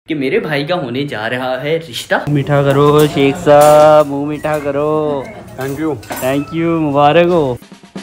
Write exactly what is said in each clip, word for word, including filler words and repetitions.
कि मेरे भाई का होने जा रहा है रिश्ता। मीठा करो शेख साहब, मुंह मीठा करो। थैंक यू थैंक यू, मुबारक हो।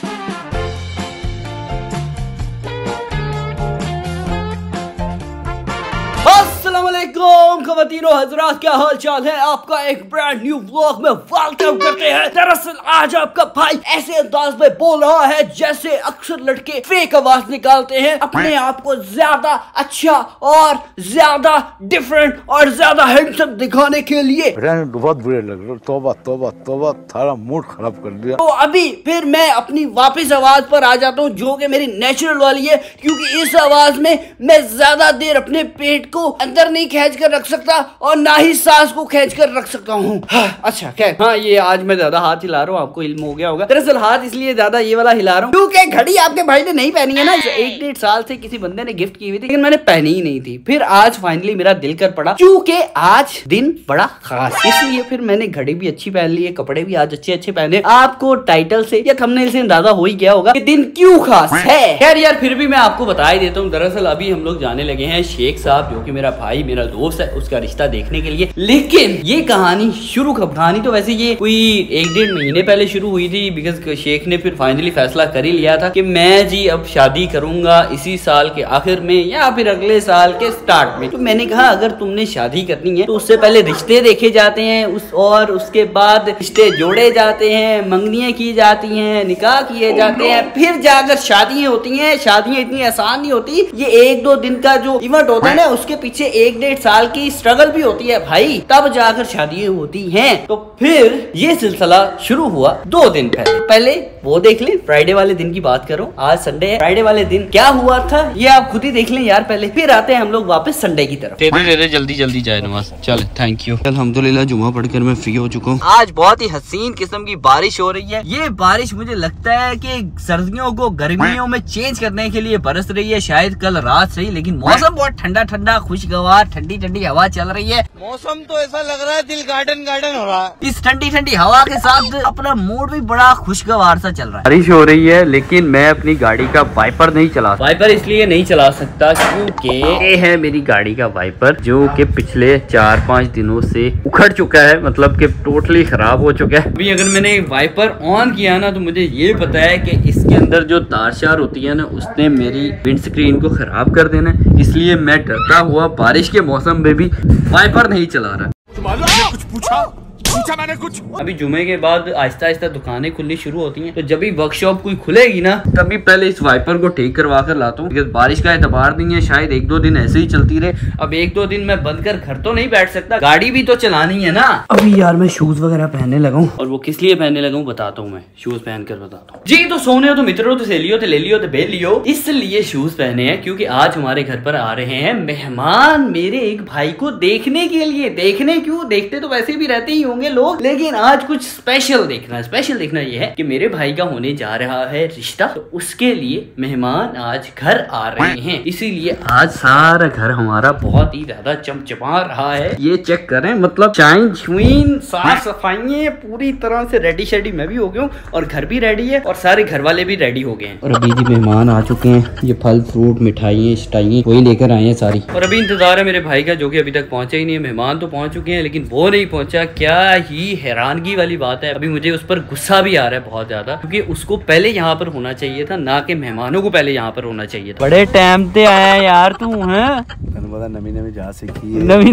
अस्सलामुअलैकुम ख़वातीनो हज़रात, क्या हाल चाल है आपका। एक ब्रांड न्यू व्लॉग में वेलकम करते हैं। दरअसल आज आपका भाई ऐसे अंदाज में बोल रहा है जैसे अक्सर लड़के फेक आवाज निकालते हैं, अपने आप को ज्यादा अच्छा और ज्यादा डिफरेंट और ज्यादा हैंडसम दिखाने के लिए। बहुत बुरे लग रहे, तौबा तौबा तौबा, थारा मूड खराब कर दिया। तो अभी फिर मैं अपनी वापस आवाज पर आ जाता हूँ जो कि मेरी नेचुरल वाली है, क्योंकि इस आवाज में मैं ज्यादा देर अपने पेट को अंदर नहीं खींच कर रख सकता और ना ही सांस को खींच कर रख सकता हूँ। हाँ, अच्छा खैर, हाँ ये आज मैं ज्यादा हाथ हिला रहा हूँ, आपको इल्म हो गया होगा। दरअसल हाथ इसलिए ज्यादा ये वाला हिला रहा हूँ क्योंकि घड़ी आपके भाई ने नहीं पहनी है ना, एक डेढ़ साल से किसी बंदे ने गिफ्ट की हुई थी लेकिन मैंने पहनी ही नहीं थी। फिर आज फाइनली मेरा दिल कर पड़ा क्योंकि आज दिन बड़ा खास, इसलिए फिर मैंने घड़ी भी अच्छी पहन ली है, कपड़े भी आज अच्छे अच्छे पहने। आपको टाइटल से या थंबनेल से अंदाजा हो ही गया होगा कि दिन क्यों खास है। खैर यार, फिर भी मैं आपको बता ही देता हूँ। दरअसल अभी हम लोग जाने लगे हैं शेख साहब, जो कि मेरा भाई मेरा दोस्त है, उसका रिश्ता देखने के लिए। लेकिन ये कहानी शुरू कहानी तो वैसे ये कोई एक डेढ़ महीने पहले शुरू हुई थी, बिकॉज शेख ने फिर फाइनली फैसला कर ही लिया था कि मैं जी अब शादी करूंगा इसी साल के आखिर में या फिर अगले साल के स्टार्ट में। तो मैंने कहा अगर तुमने शादी करनी है तो उससे पहले रिश्ते देखे जाते हैं, उस और उसके बाद रिश्ते जोड़े जाते हैं, मंगनियां की जाती हैं, निकाह किए जाते हैं, फिर जाकर शादियां होती हैं। शादियां इतनी आसान नहीं होती, ये एक दो दिन का जो इवेंट होता है ना, उसके पीछे एक डेढ़ साल की स्ट्रगल भी होती है भाई, तब जाकर शादियां होती हैं। तो फिर ये सिलसिला शुरू हुआ दो दिन पहले। पहले वो देख लें, फ्राइडे वाले दिन की बात करो, आज संडे है। फ्राइडे वाले दिन क्या हुआ था ये आप खुद ही देख लें यार पहले, फिर आते हैं हम लोग वापस संडे की तरफ। दे दे दे दे जल्दी जल्दी जाए नमाज। चल थैंक यू। अल्हम्दुलिल्लाह जुमा पढ़कर मैं फ्री हो चुका हूँ। आज बहुत ही हसीन किस्म की बारिश हो रही है। ये बारिश मुझे लगता है कि सर्दियों को गर्मियों में चेंज करने के लिए बरस रही है, शायद कल रात से ही। लेकिन मौसम बहुत ठंडा ठंडा खुशगवार, ठंडी ठंडी हवा चल रही है। मौसम तो ऐसा लग रहा है दिल गार्डन गार्डन हो रहा है। इस ठंडी ठंडी हवा के साथ अपना मूड भी बड़ा खुशगवार सा चल रहा है। बारिश हो रही है लेकिन मैं अपनी गाड़ी का वाइपर नहीं चला सकता। वाइपर इसलिए नहीं चला सकता क्योंकि ये है मेरी गाड़ी का वाइपर, जो कि पिछले चार पाँच दिनों से उखड़ चुका है, मतलब कि टोटली खराब हो चुका है। अभी अगर मैंने वाइपर ऑन किया ना तो मुझे ये पता है कि इसके अंदर जो तारशार होती है ना, उसने मेरी विंड स्क्रीन को खराब कर देना है। इसलिए मैं डरता हुआ बारिश के मौसम में भी वाइपर नहीं चला रहा। कुछ पूछा पूछा मैंने कुछ। अभी जुमे के बाद आहिस्ता आहिस्ता दुकानें खुलनी शुरू होती हैं, तो जब भी वर्कशॉप कोई खुलेगी ना तभी पहले इस वाइपर को ठीक करवा कर लाता हूँ। बारिश का एतबार नहीं है, शायद एक दो दिन ऐसे ही चलती रहे। अब एक दो दिन मैं बंद कर घर तो नहीं बैठ सकता, गाड़ी भी तो चलानी है ना। अभी यार मैं शूज वगैरह पहनने लगा हूँ, और वो किस लिए पहनने लगा हूँ बताता हूँ। मैं शूज पहन कर बताता हूँ जी। तो सोने हो तो मित्रों, तो सहेलियो, तो ले लियो, तो बेल लियो। इसलिए शूज पहने हैं क्योंकि आज हमारे घर पर आ रहे हैं मेहमान, मेरे एक भाई को देखने के लिए। देखने क्यों, देखते तो वैसे भी रहते ही होंगे लोग, लेकिन आज कुछ स्पेशल देखना है। स्पेशल देखना ये है कि मेरे भाई का होने जा रहा है रिश्ता, तो उसके लिए मेहमान आज घर आ रहे हैं। इसीलिए आज सारा घर हमारा बहुत ही ज्यादा चमचमा रहा है। ये चेक करें, मतलब चाइन छुइन साफ सफाई पूरी तरह से रेडी शेडी मैं भी हो गया हूँ, और घर भी रेडी है और सारे घर वाले भी रेडी हो गए हैं। और अभी जी मेहमान आ चुके हैं, ये फल फ्रूट मिठाई स्टाई वही लेकर आए हैं सारी। और अभी इंतजार है मेरे भाई का, जो कि अभी तक पहुंचा ही नहीं है। मेहमान तो पहुंच चुके हैं लेकिन वो नहीं पहुंचा। क्या ही हैरानगी वाली बात है। अभी मुझे उस पर गुस्सा भी आ रहा है बहुत ज्यादा, क्योंकि उसको पहले यहाँ पर होना चाहिए था, ना कि मेहमानों को पहले यहाँ पर होना चाहिए था। बड़े टाइम से आया यार तू है, नवी नवी जहाँ सीखी है। नवी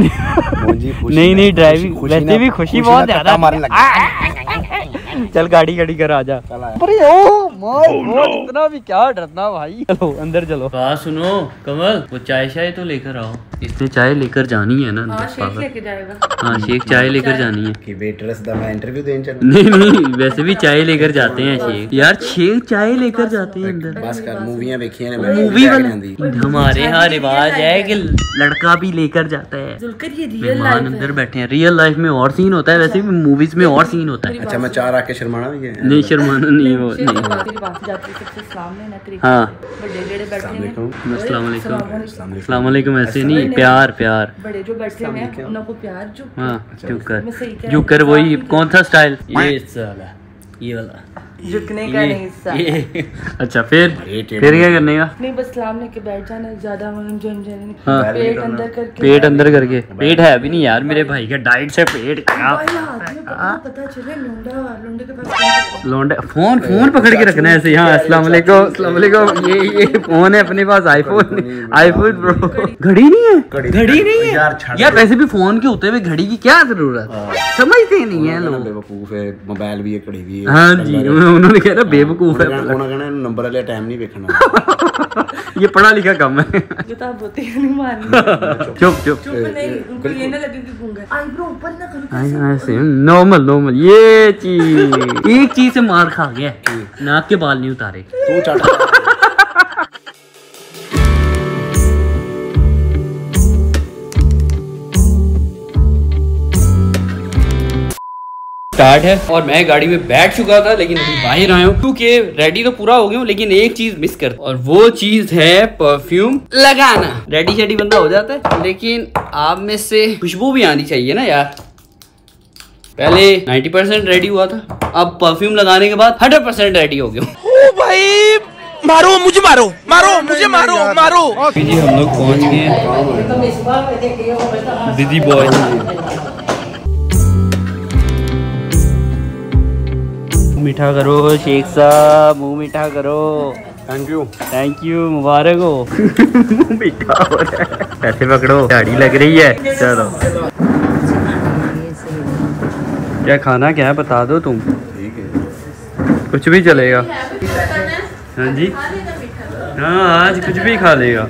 नहीं नहीं ड्राइविंग वैसे भी खुशी बहुत ज्यादा। चल गाड़ी गाड़ी कर आजा। अरे ओ माय गॉड, इतना भी क्या डरना भाई। चलो अंदर चलो। बात सुनो कमल, वो चाय शाय तो लेकर आओ। इसने चाय लेकर जानी है ना। हाँ, शेख लेके जाएगा। हाँ शेख चाय लेकर जानी है कि वेटरेस दा मैं इंटरव्यू देने चला। नहीं नहीं, वैसे भी चाय लेकर जाते हैं शेख। यार शेख चाय लेकर जाते हैं अंदर। बस कर, मूवियां देखी हैं मूवी वाली। हमारे यहाँ रिवाज है कि लड़का भी लेकर जाता है। मेहमान अंदर बैठे हैं। रियल लाइफ में और सीन होता है, वैसे भी मूवीज में और सीन होता है। अच्छा मैं चार आके शर्माना भी है? नहीं शर्माना नहीं, वो नहीं। हाँ अस्सलाम वालेकुम। ऐसे नहीं, प्यार प्यार। बड़े जो बैठे हैं उनको प्यार जो। हाँ चुप कर चुप कर। वही कौन था स्टाइल, ये साला ये वाला झुकने का नहीं हिस्सा। ये अच्छा फिर फिर क्या करने का? नहीं बस सलाम लेके बैठ जाना, ज्यादा हाँ। पेट अंदर करके पेट अंदर करके। पेट है अभी नहीं यार मेरे भाई का, डाइट से पेट क्या पता चले लोंडा लोंडे के पास लोंडे फोन फोन पकड़ के रखना है ऐसे। हाँ अस्सलाम वालेकुम अस्सलाम वालेकुम। ये ये फोन है अपने पास, आईफोन आईफोन प्रो। घड़ी नहीं है, घड़ी नहीं है यार। वैसे भी फोन के होते हुए घड़ी की क्या जरूरत, समझते नहीं है लोग। बेवकूफ है, मोबाइल भी है, घड़ी भी है। हाँ जी उन्होंने कहा ना बेवकूफ है, उन्होंने नंबर वाले टाइम नहीं देखना। ये पढ़ा लिखा कम है। किताब होती है नहीं मारनी। चुप चुप चुप नहीं, उनको ये ना लगे कि गूंगा। आईब्रो ऊपर ना करो ऐसे नॉर्मल नॉर्मल। ये चीज एक चीज से मार खा गया, नाक के बाल नहीं उतारे। तू चाट स्टार्ट है और मैं गाड़ी में बैठ चुका था, लेकिन अभी बाहर आया हूँ क्योंकि रेडी तो पूरा हो गया हूँ, लेकिन एक चीज मिस कर, और वो चीज है परफ्यूम लगाना। रेडी शेडी बंदा हो जाता है, लेकिन आप में से खुशबू भी आनी चाहिए ना यार। पहले नब्बे परसेंट रेडी हुआ था, अब परफ्यूम लगाने के बाद सौ परसेंट रेडी हो गया हूँ। भाई मारो मुझे, मारो मारो मुझे, मारो मारो। जी हम लोग पहुँच गए दीदी बॉय। मीठा करो शेख साहब, मुंह मीठा करो। थैंक यू थैंक यू, मुबारक हो। मुंह मीठा हो रहा है। ऐसे पकड़ो, दाढ़ी लग रही है। चलो क्या खाना क्या है बता दो तुम। ठीक है कुछ भी चलेगा। हाँ जी हाँ आज कुछ भी खा लेगा।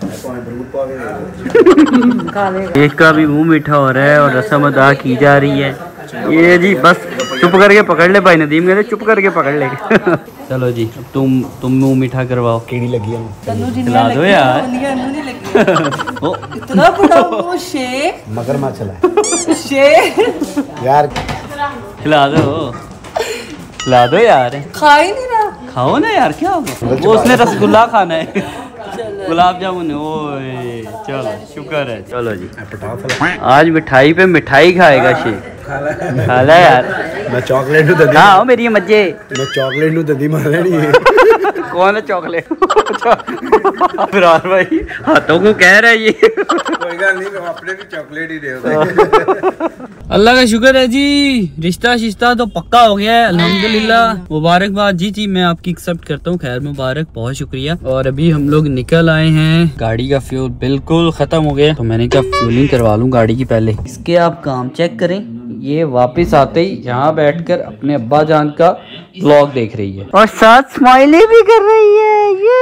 एक का भी मुंह मीठा हो रहा है और रस्म अदा की जा रही है। ये जी बस चुप करके पकड़ ले भाई नदीम, कहते चुप करके पकड़ ले। चलो जी अब तुम तुम मुंह मीठा करवाओ। कीड़ी लगी है, खिला दो यार। इतना बड़ा वो शेर, मगरमच्छ है शेर यार। खिला दो खिला दो यार। खा ही नहीं रहा। खाओ ना यार, क्या होगा। वो उसने रसगुल्ला खाना है, गुलाब जामुन। ओए चलो शुक्र है। चलो जी आज मिठाई पे मिठाई खाएगा शेख। खाला यार। मैं चॉकलेट नु ददी। हाँ मेरी मजे। मैं चॉकलेट नु ददी मार लेनी है। कौन है चॉकलेट? फिरार भाई हाथों को कह रहा है ये। कोई गल नहीं, अपने भी चॉकलेट ही दे। अल्लाह का शुक्र है जी, रिश्ता शिश्ता तो पक्का हो गया है अल्हम्दुलिल्लाह। मुबारकबाद जी जी मैं आपकी एक्सेप्ट करता हूँ, खैर मुबारक, बहुत शुक्रिया। और अभी हम लोग निकल आए हैं, गाड़ी का फ्यूल बिल्कुल खत्म हो गया, तो मैंने कहा फ्यूलिंग करवा लूँ गाड़ी की पहले। इसके आप काम चेक करें, ये वापस आते ही यहाँ बैठकर अपने अब्बा जान का व्लॉग देख रही है और साथ स्माइली भी कर रही है। ये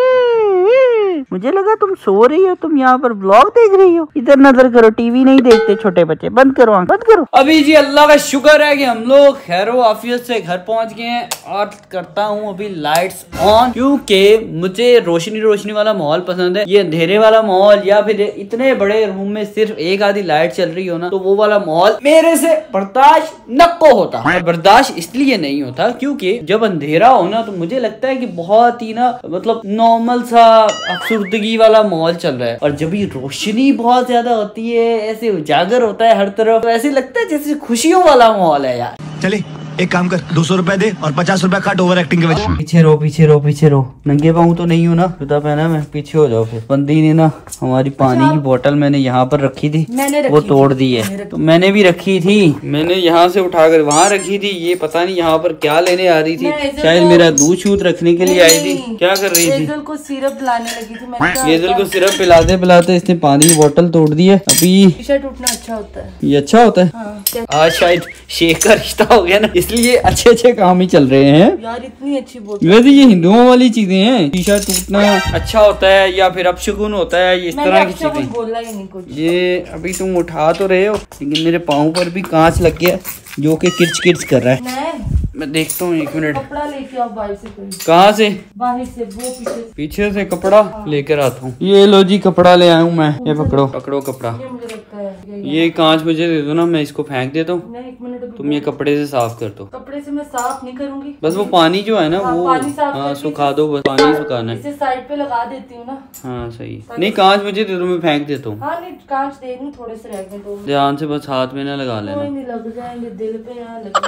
ये, ये। मुझे लगा तुम सो रही हो, तुम यहाँ पर व्लॉग देख रही हो। इधर नजर करो, टीवी नहीं देखते छोटे बच्चे। बंद करो आंख, बंद करो। अभी जी अल्लाह का शुक्र है कि हम लोग खैरो आफियत से घर पहुँच गए हैं और करता हूँ अभी लाइट्स ऑन, क्योंकि मुझे रोशनी रोशनी वाला माहौल पसंद है। ये अंधेरे वाला माहौल या फिर इतने बड़े रूम में सिर्फ एक आधी लाइट चल रही हो ना, तो वो वाला माहौल मेरे से बर्दाश्त न को होता। और बर्दाश्त इसलिए नहीं होता क्योंकि जब अंधेरा हो ना तो मुझे लगता है कि बहुत ही ना मतलब नॉर्मल सा अफसुर्दगी वाला माहौल चल रहा है, और जब ये रोशनी बहुत ज्यादा होती है, ऐसे उजागर होता है हर तरफ, तो ऐसे लगता है जैसे खुशियों वाला माहौल है यार। चले एक काम कर, दो सौ रुपए दे और पचास रुपए काट ओवर एक्टिंग के वजह। पीछे रो पीछे रो पीछे रो। नंगे पाँव तो नहीं हूँ ना, जूता पहना मैं, पीछे हो जाओ। फिर बंदी ने ना हमारी पानी की बोतल मैंने यहाँ पर रखी थी, वो तोड़ दी है। तो मैंने भी रखी थी, मैंने यहाँ से उठाकर वहाँ रखी थी। ये पता नहीं यहाँ पर क्या लेने आ रही थी, शायद मेरा दूध शूध रखने के लिए आई थी। क्या कर रही थी? को सिरप पिलाने लगी थी। गेजल को सिरप पिलाते पिलाते इसने पानी की बोतल तोड़ दी है। अभी टूटना अच्छा होता है, ये अच्छा होता है। आज शायद शेख का रिश्ता हो गया ना, इसलिए अच्छे अच्छे काम ही चल रहे हैं यार। इतनी अच्छी बोतल, वैसे ये हिंदुओं वाली चीजें हैं। शीशा टूटना अच्छा होता है या फिर अपशगुन होता है, इस तरह की चीजें। बोला ही नहीं कुछ। ये अभी तुम उठा तो रहे हो, लेकिन मेरे पाँव पर भी कांच लग गया जो कि किच किच कर रहा है। मैं देखता हूँ, एक मिनट। कपड़ा लेके आओ बाहर से। कोई कहाँ से? बाहर से, वो पीछे से। पीछे से कपड़ा लेकर आता हूँ। ये लो जी कपड़ा ले आया हूँ मैं। ये पकड़ो पकड़ो कपड़ा। ये मुझे लगता है ये कांच मुझे दे दो ना, मैं इसको फेंक देता हूँ। नहीं, एक मिनट, तुम ये कपड़े से साफ कर दो। कपड़े से मैं साफ नहीं करूंगी, बस वो पानी जो है ना हाँ, वो पानी साफ हाँ करके सुखा दो, बस पानी सुखाना है। इसे साइड पे लगा देती हूँ ना। हाँ सही। नहीं कांच मुझे दे दो, मैं फेंक देता हूँ। हाँ नहीं, कांच दे दूँ, थोड़े से रह गए तो। ध्यान से बस हाथ में ना लगा कोई लेना। नहीं, लग जाएंगे दिल पे, यहाँ लग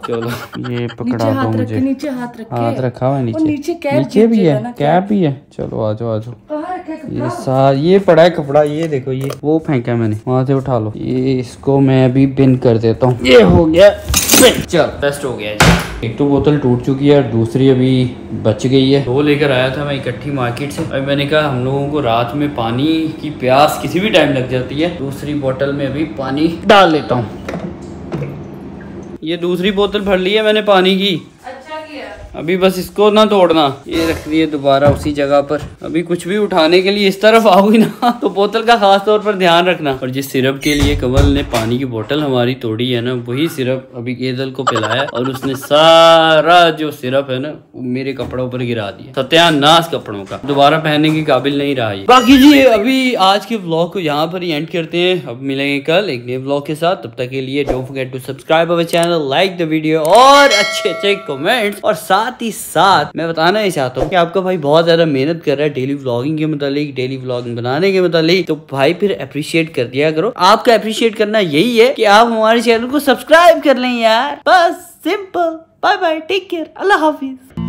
चलो ये पकड़ा नीचे दो हाथ मुझे। रखे, नीचे हाथ रखे। हाथ रखा हुआ है और नीचे। नीचे कैप नीचे भी गिर है, जाएगा ना, कैप भी है। चलो आ जाओ आ जाओ। कहाँ रखा है ये कपड़ा? सा ये पड़ा है कपड़ा, ये देखो, ये वो फेंका मैंने, वहां से उठा लो। ये इसको मैं अभी पिन कर देता हूँ। ये हो गया, चल बेस्ट हो गया जी। एक तो बोतल टूट चुकी है और दूसरी अभी बच गई है। दो लेकर आया था मैं इकट्ठी मार्केट से। अभी मैंने कहा हम लोगों को रात में पानी की प्यास किसी भी टाइम लग जाती है, दूसरी बोतल में अभी पानी डाल लेता हूँ। ये दूसरी बोतल भर ली है मैंने पानी की। अच्छा किया। अभी बस इसको ना तोड़ना, ये रख दिए दोबारा उसी जगह पर। अभी कुछ भी उठाने के लिए इस तरफ आओगी ना तो बोतल का खास तौर पर ध्यान रखना। और जिस सिरप के लिए कमल ने पानी की बोतल हमारी तोड़ी है ना, वही सिरप अभी केजल को पिलाया और उसने सारा जो सिरप है ना मेरे कपड़ों पर गिरा दिया। सत्यानाश कपड़ों का, दोबारा पहनने के काबिल नहीं रहा ये। बाकी जी अभी आज के व्लॉग को यहाँ पर ही एंड करते हैं। अब मिलेंगे कल एक नए व्लॉग के साथ। तब तक के लिए don't forget to subscribe our channel, like the video और अच्छे अच्छे कमेंट्स। और साथ ही साथ मैं बताना ही चाहता हूँ कि आपका भाई बहुत ज्यादा मेहनत कर रहा है डेली व्लॉगिंग के मुतालिक, डेली व्लॉगिंग बनाने के मुतालिक, तो भाई फिर अप्रिशिएट कर दिया करो। आपका अप्रिशिएट करना यही है कि आप हमारे चैनल को सब्सक्राइब कर लें यार, बस simple. Bye bye, take care, अल्लाह हाफिज।